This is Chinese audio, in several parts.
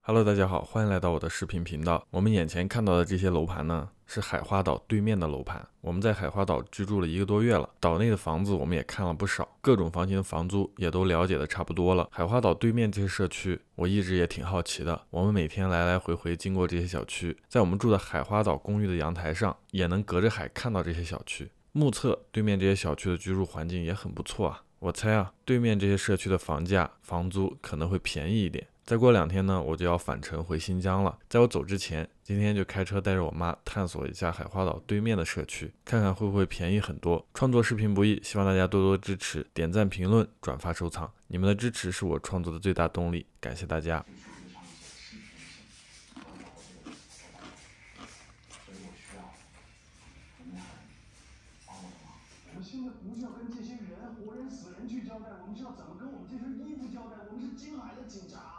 Hello， 大家好，欢迎来到我的视频频道。我们眼前看到的这些楼盘呢，是海花岛对面的楼盘。我们在海花岛居住了1个多月了，岛内的房子我们也看了不少，各种房型的房租也都了解的差不多了。海花岛对面这些社区，我一直也挺好奇的。我们每天来来回回经过这些小区，在我们住的海花岛公寓的阳台上，也能隔着海看到这些小区，目测对面这些小区的居住环境也很不错啊。我猜啊，对面这些社区的房价、房租可能会便宜一点。再过2天呢，我就要返程回新疆了。在我走之前，今天就开车带着我妈探索一下海花岛对面的社区，看看会不会便宜很多。创作视频不易，希望大家多多支持，点赞、评论、转发、收藏。你们的支持是我创作的最大动力，感谢大家。 我们现在不是要跟这些人活人死人去交代，我们是要怎么跟我们这身衣服交代？我们是京海的警察。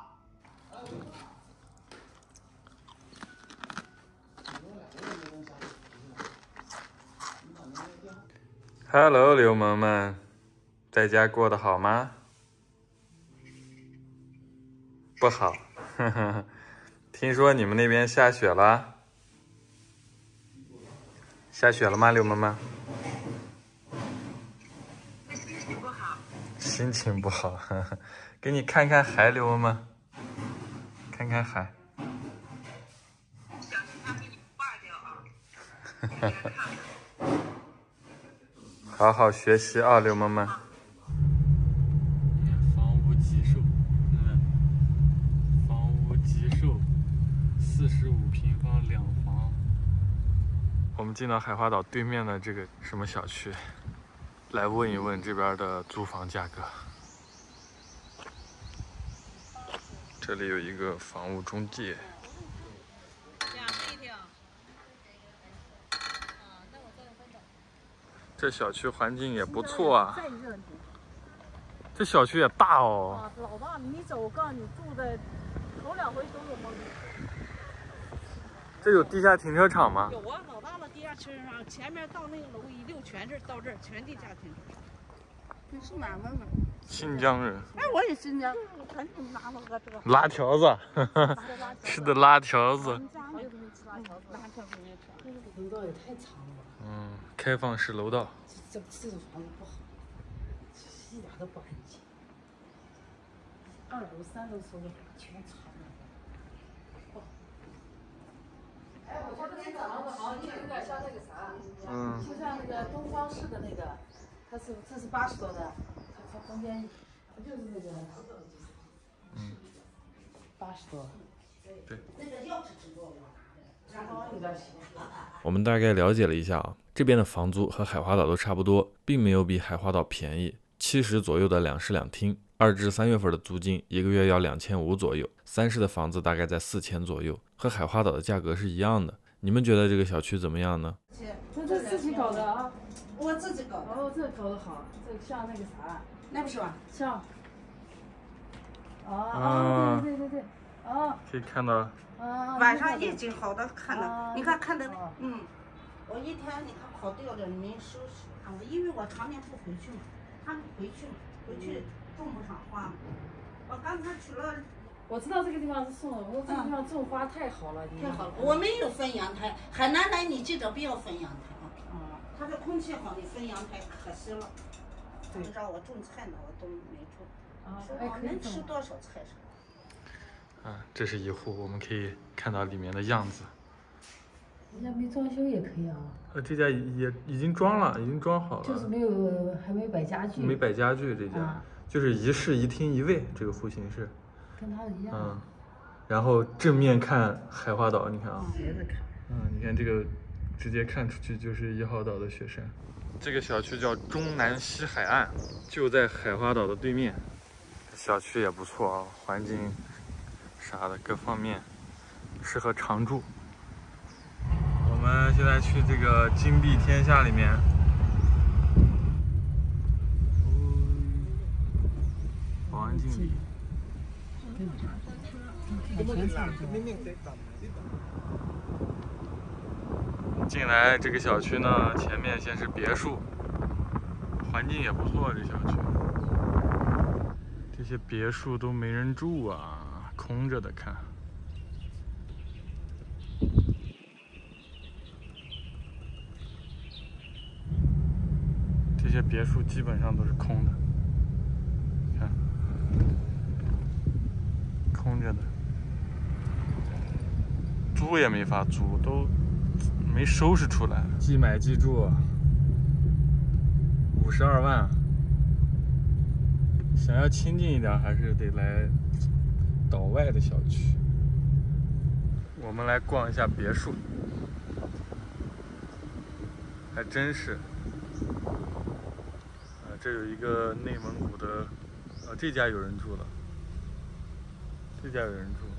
Hello， 流氓们，在家过得好吗？不好，呵呵。听说你们那边下雪了？下雪了吗，流氓们？心情不好，呵呵。给你看看海，流氓们，看看海。 小心它给你挂掉啊！ 好好学习啊，流氓们。房屋极售，房屋极售，45平方2房。我们进到海花岛对面的这个什么小区，来问一问这边的租房价格。这里有一个房屋中介。这小区环境也不错啊。这小区也大哦。 老大，你走，我告诉你，住的头2回都有猫腻。 这有地下停车场吗？ 有啊，老大的地下停车场，前面到那个楼一溜全是到这儿，全地下停车场。你是哪门人？ 新疆人。 哎，我也新疆，我赶紧拿了个这个拉条子，吃的拉条子。 好久都没吃拉条子，拉条子没吃。 楼道也太长了。 开放式楼道。 这种房子不好，一点都不安静。2楼、3楼所有全长了。哎，我觉得今天早上的行业有点像那个啥，就像那个东方式的那个，这是80多的，它中间不就是那个，80多。 对。 那个钥匙只多吗？然后有点小。 我们大概了解了一下啊，这边的房租和海花岛都差不多，并没有比海花岛便宜。70左右的2室2厅，2至3月份的租金1个月要2500左右，3室的房子大概在4000左右，和海花岛的价格是一样的。你们觉得这个小区怎么样呢？ 这自己搞的啊？ 我自己搞的。 哦，这搞得好，这像那个啥， 那不是吧？ 像。对。 可以看到。 晚上夜景好的看的，你看的那，我一天你看跑掉了没收拾啊？因为我常年不回去嘛，他们回去种不上花嘛。我刚才去了。 我知道这个地方是送的，我这个地方种花太好了， 太好了。我没有分阳台，海南来你记得不要分阳台啊。它这空气好，你分阳台可惜了。对。让我种菜呢，我都没种。说我能吃多少菜是？ 这是一户，我们可以看到里面的样子。 人家没装修也可以啊。 这家也已经装了，已经装好了。 就是还没摆家具。 没摆家具，这家就是1室1厅1卫这个户型是。 跟他一样。 然后正面看海花岛，你看啊。 斜着看。 你看这个，直接看出去就是1号岛的雪山。这个小区叫中南西海岸，就在海花岛的对面。小区也不错啊，环境啥的各方面适合常住。我们现在去这个金碧天下里面。保安经理。进来这个小区呢，前面先是别墅，环境也不错，这小区。这些别墅都没人住啊，空着的看。 这些别墅基本上都是空的，看，空着的，租也没法租，都没收拾出来。即买即住，52万。想要亲近一点，还是得来岛外的小区。我们来逛一下别墅，还真是。这有一个内蒙古的，这家有人住了，这家有人住。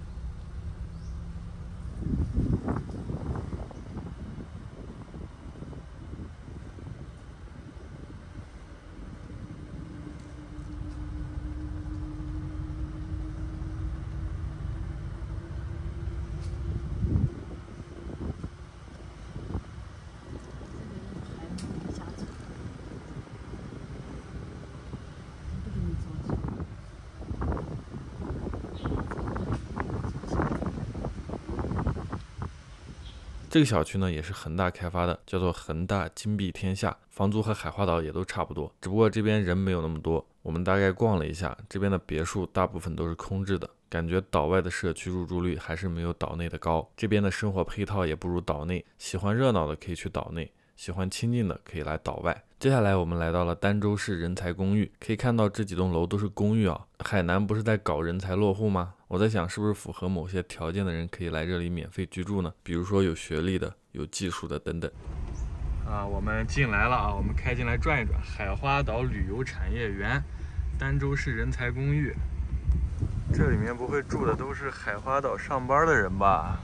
这个小区呢也是恒大开发的，叫做恒大金碧天下，房租和海花岛也都差不多，只不过这边人没有那么多。我们大概逛了一下，这边的别墅大部分都是空置的，感觉岛外的社区入住率还是没有岛内的高，这边的生活配套也不如岛内，喜欢热闹的可以去岛内，喜欢清静的可以来岛外。接下来我们来到了儋州市人才公寓，可以看到这几栋楼都是公寓啊。海南不是在搞人才落户吗？我在想是不是符合某些条件的人可以来这里免费居住呢？比如说有学历的、有技术的等等。我们进来了啊，我们开进来转一转。海花岛旅游产业园，儋州市人才公寓。这里面不会住的都是海花岛上班的人吧？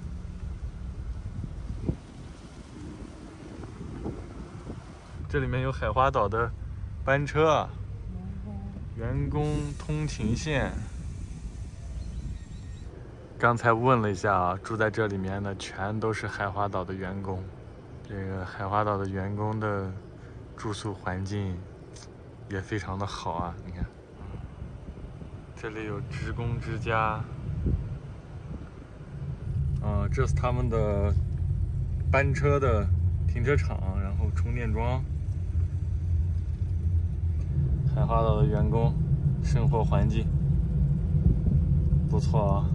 这里面有海花岛的班车、员工通勤线。刚才问了一下啊，住在这里面的全都是海花岛的员工。这个海花岛的员工的住宿环境也非常的好啊，你看，这里有职工之家。这是他们的班车的停车场，然后充电桩。海花岛的员工生活环境不错啊。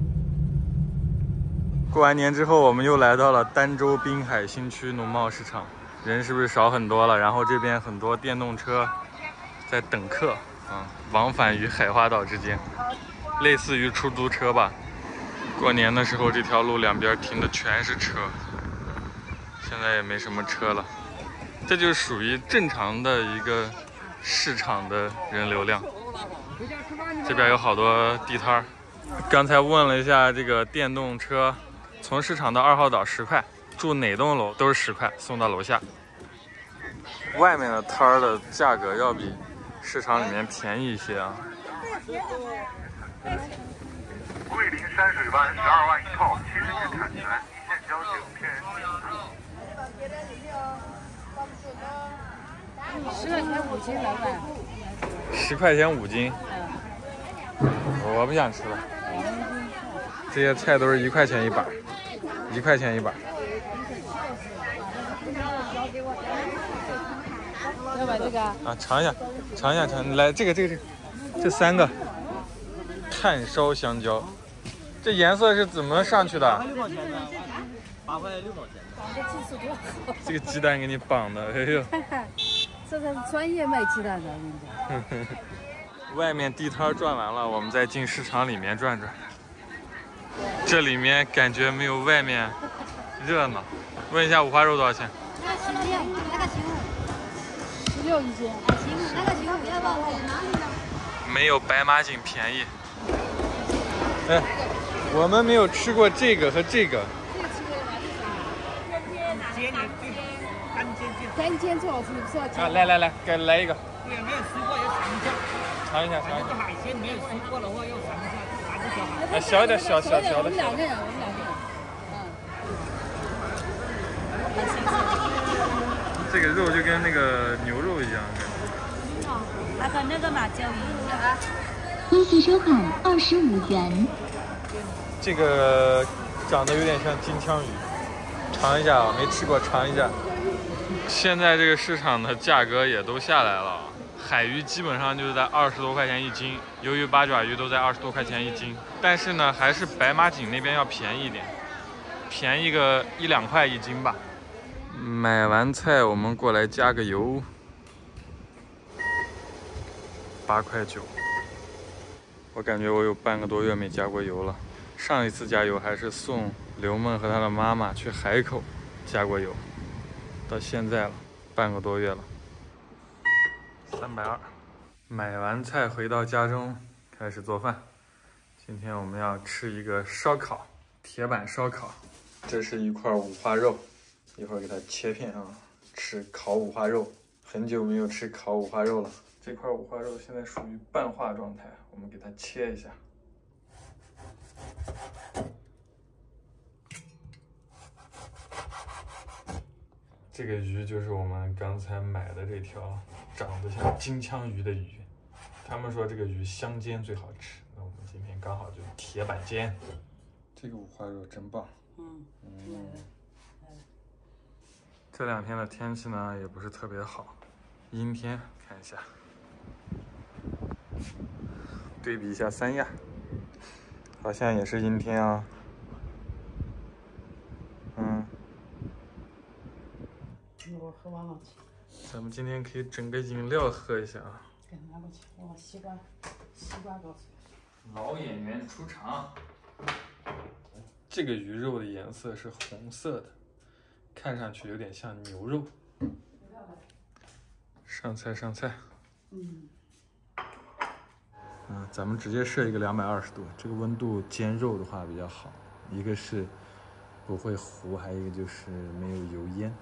过完年之后，我们又来到了儋州滨海新区农贸市场，人是不是少很多了？然后这边很多电动车在等客，往返于海花岛之间，类似于出租车吧。过年的时候，这条路两边停的全是车，现在也没什么车了。这就是属于正常的一个市场的人流量。这边有好多地摊儿。刚才问了一下这个电动车，从市场到2号岛10块，住哪栋楼都是10块，送到楼下。外面的摊儿的价格要比市场里面便宜一些啊。 桂林山水湾12万一套，70年产权，一线交警，骗人欺负。 10块钱5斤，老板。 10块钱5斤。我不想吃了。这些菜都是1块钱一把，1块钱一把。 要买这个啊？ 尝一下，尝一下，来这个，这3个炭烧香蕉，这颜色是怎么上去的？8块钱的，8块6毛钱。 绑的技术多好！ 这个鸡蛋给你绑的，哎呦！ 这才是专业卖鸡蛋的，我跟你讲。 外面地摊转完了，我们再进市场里面转转。这里面感觉没有外面热闹。问一下五花肉多少钱 ？16一斤。 没有白马颈便宜。哎，我们没有吃过这个和这个。 干煎最好吃，你不是要煎？ 来，给来一个。 对，没有吃过要尝一下。 尝一下。 这个海鲜没有吃过的话要尝一下，还是小海。 小一点，小的。 我们2个人。 这个肉就跟那个牛肉一样， 它和那个马鲛鱼一样。 依次收款25元。 这个长得有点像金枪鱼，尝一下啊，没吃过，尝一下。 现在这个市场的价格也都下来了，海鱼基本上就是在20多块钱一斤，鱿鱼、八爪鱼都在20多块钱一斤。但是呢，还是白马井那边要便宜一点，便宜个1、2块一斤吧。买完菜，我们过来加个油，8块9。我感觉我有半个多月没加过油了。上一次加油还是送刘梦和她的妈妈去海口加过油，到现在了，半个多月了。320。买完菜回到家中，开始做饭。今天我们要吃一个烧烤，铁板烧烤。这是一块五花肉，一会儿给它切片啊，吃烤五花肉。很久没有吃烤五花肉了。这块五花肉现在属于半化状态，我们给它切一下。这个鱼就是我们刚才买的这条长得像金枪鱼的鱼，他们说这个鱼香煎最好吃，那我们今天刚好就铁板煎。这个五花肉真棒。这2天的天气呢也不是特别好，阴天，看一下，对比一下三亚，好像也是阴天啊。 我喝完了。 咱们今天可以整个饮料喝一下啊。 给拿过去，我把西瓜搞出来。 老演员出场。这个鱼肉的颜色是红色的，看上去有点像牛肉。上菜上菜。咱们直接设一个220度，这个温度煎肉的话比较好，一个是不会糊，还有一个就是没有油烟。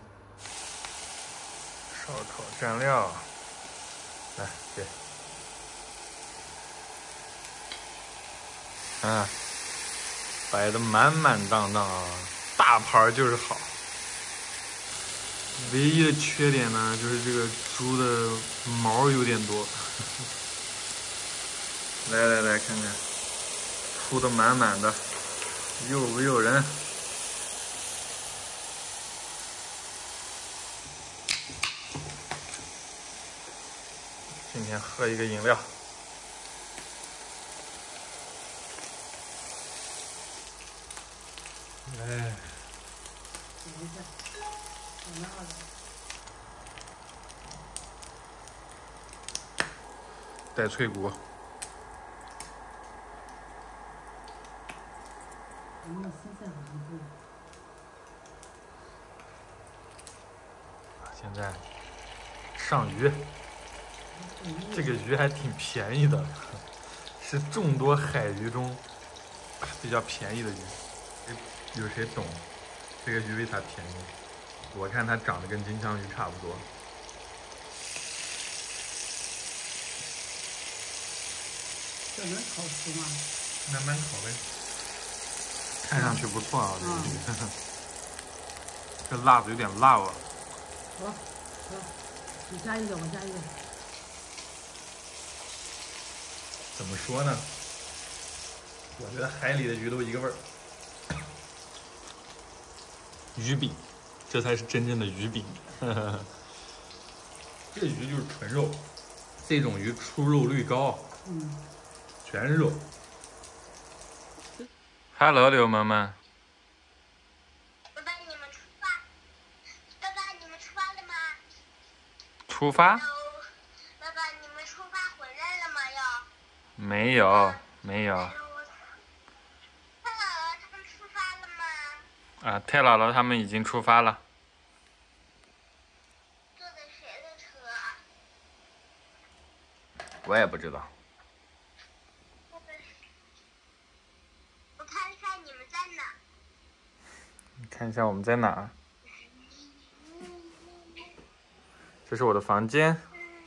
烧烤蘸料，来给，摆的满满当当啊，大盘就是好。唯一的缺点呢，就是这个猪的毛有点多。来看看，铺的满满的，诱不诱人？今天喝一个饮料。来，带脆骨。现在上鱼，这个鱼还挺便宜的，是众多海鱼中比较便宜的鱼。有谁懂这个鱼为啥便宜？我看它长得跟金枪鱼差不多。 这能烤熟吗？ 慢慢烤呗。看上去不错啊，这个鱼。这辣子有点辣哦。 好，你加一个，我加一个。 怎么说呢？我觉得海里的鱼都一个味儿。鱼饼，这才是真正的鱼饼。这鱼就是纯肉，这种鱼出肉率高，全是肉。Hello， 刘萌萌。 爸爸，你们出发？爸爸，你们出发了吗？ 出发？ 爸爸，你们出发回来了吗？要？ 没有，没有。 太姥姥他们出发了吗？ 啊，太姥姥他们已经出发了。 坐的谁的车啊？ 我也不知道。 我看一下你们在哪。 你看一下我们在哪儿？这是我的房间。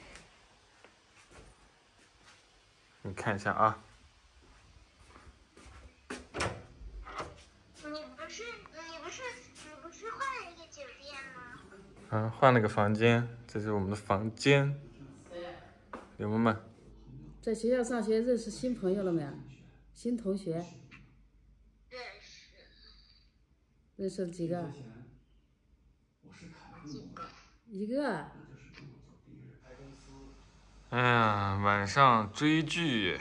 你看一下啊。 你不是换了一个酒店吗？ 换了个房间，这是我们的房间。刘萌萌， 在学校上学认识新朋友了没有？新同学？认识了几个？ 几个？ 一个。 哎呀，晚上追剧，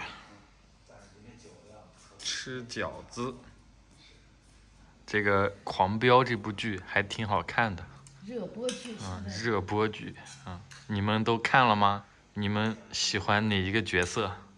吃饺子。这个《狂飙》这部剧还挺好看的。 热播剧啊，热播剧啊，你们都看了吗？你们喜欢哪一个角色？